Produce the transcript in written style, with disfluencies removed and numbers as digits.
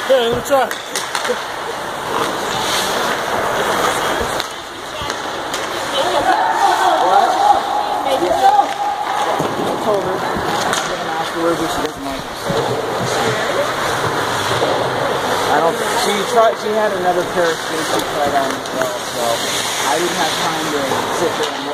Yeah, let me try. I told her afterwards if she doesn't like it. So. I don't. She had another pair of skates she tried on as well, so I didn't have time to sit there and